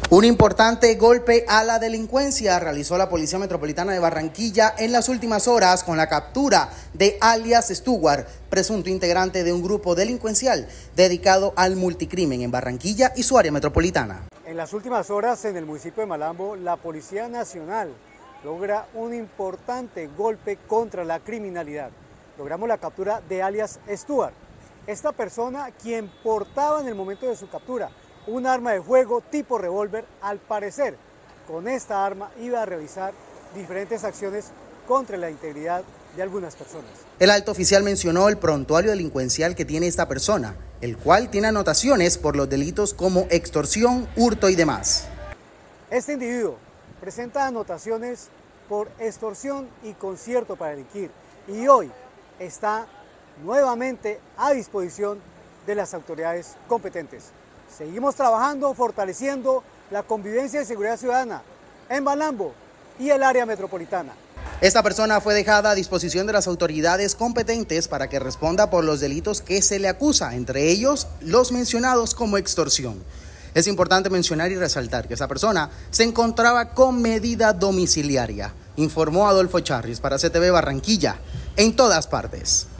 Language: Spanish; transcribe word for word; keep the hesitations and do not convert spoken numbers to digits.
Un importante golpe a la delincuencia realizó la Policía Metropolitana de Barranquilla en las últimas horas con la captura de alias Stuart, presunto integrante de un grupo delincuencial dedicado al multicrimen en Barranquilla y su área metropolitana. En las últimas horas en el municipio de Malambo, la Policía Nacional logra un importante golpe contra la criminalidad. Logramos la captura de alias Stuart. Esta persona, quien portaba en el momento de su captura un arma de fuego tipo revólver, al parecer con esta arma iba a realizar diferentes acciones contra la integridad de algunas personas. El alto oficial mencionó el prontuario delincuencial que tiene esta persona, el cual tiene anotaciones por los delitos como extorsión, hurto y demás. Este individuo presenta anotaciones por extorsión y concierto para delinquir y hoy está nuevamente a disposición de las autoridades competentes. Seguimos trabajando, fortaleciendo la convivencia y seguridad ciudadana en Malambo y el área metropolitana. Esta persona fue dejada a disposición de las autoridades competentes para que responda por los delitos que se le acusa, entre ellos los mencionados como extorsión. Es importante mencionar y resaltar que esa persona se encontraba con medida domiciliaria, informó Adolfo Charris para C T V Barranquilla, en todas partes.